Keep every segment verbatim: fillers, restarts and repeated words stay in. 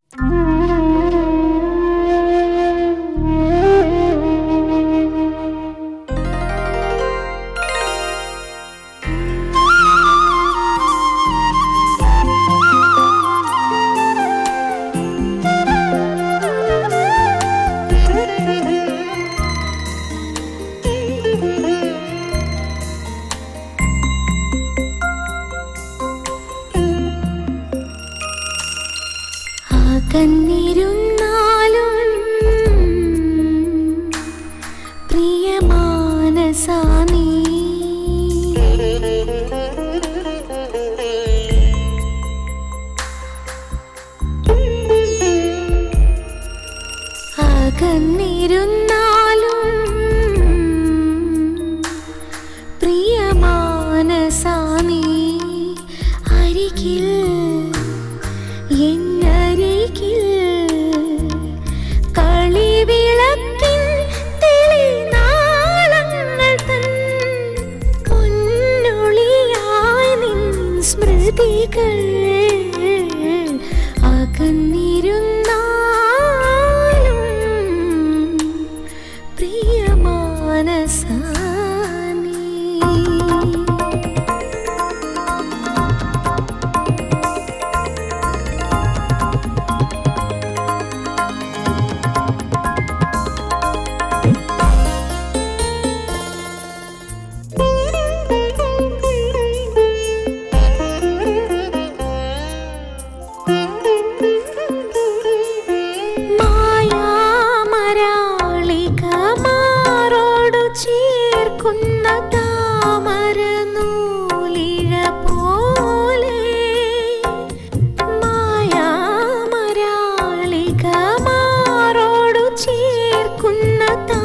കന്നിരുന്നാലും പ്രിയമാനസാ നീ അകന്നിരുന്നാലും പ്രിയമാനസാ നീ അരികിൽ എന്നരികിൽ കളിവിളക്കിൻ തെളിനാളങ്ങൾ തൻ പൊന്നൊളിയായി നിൻ സ്മൃതികൾ അകന്നിരുന്നാലും പ്രിയമാനസാ ചേർക്കുന്ന താമരനൂലിഴ പോലെ മായാമരാളികമാരോടു ചേർക്കുന്ന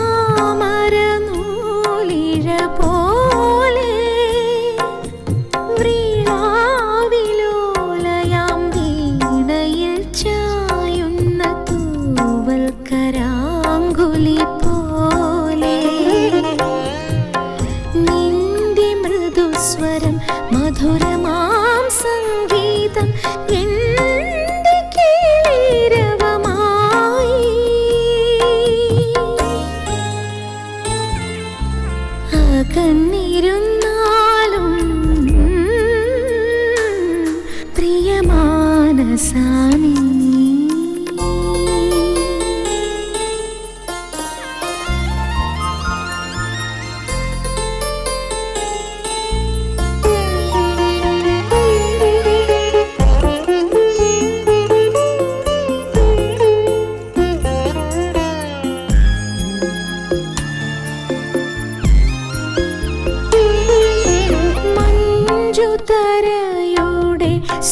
താമരനൂലിഴ പോലെ വ്രീളാവിലോലയാം വീണയിൽ ചായുന്ന തൂവൽ കരാങ്കുലി സ്വരം മധുരമാം സംഗീതം എൻ്റെ കേളിരവമായി അകന്നിരുന്നാലും പ്രിയമാനസാ നീ തരയുടെ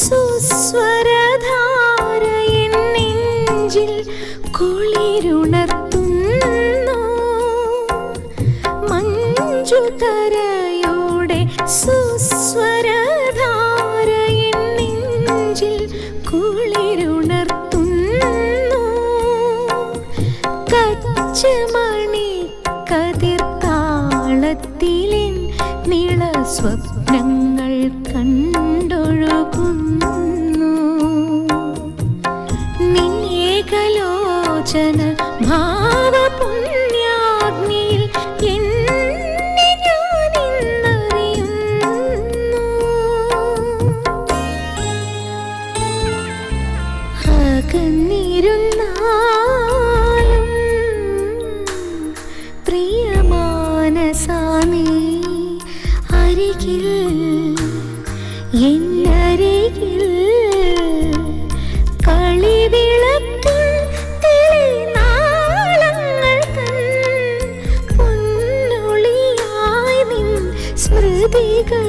സുസ്വരധാര എൻ നെഞ്ചിൽ കുളിരുണർത്തുന്നു മഞ്ജുതരയുടെ സുസ്വരധാര എൻ നെഞ്ചിൽ കുളിരുണർത്തുന്നു കച്ചമണി കതിർത്താളത്തിലെൻ നീള സ്വപ്നങ്ങൾ കണ്ടൊഴുകുന്നു നിന്നേകലോചന ഭാവപുണ്യാഗ്നിയിൽ എന്നെ ഞാനിന്നറിയുന്നു അകന്നിരുന്നാലും പ്രിയമാനസാ നീ അരികിൽ എന്നരികിൽ കളിവിളക്കിൻ തെളിനാളങ്ങൾ തൻ പൊന്നൊളിയായി നിൻ സ്മൃതികൾ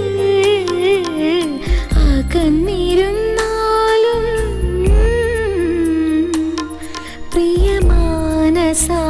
അകന്നിരുന്നാലും പ്രിയമാനസാ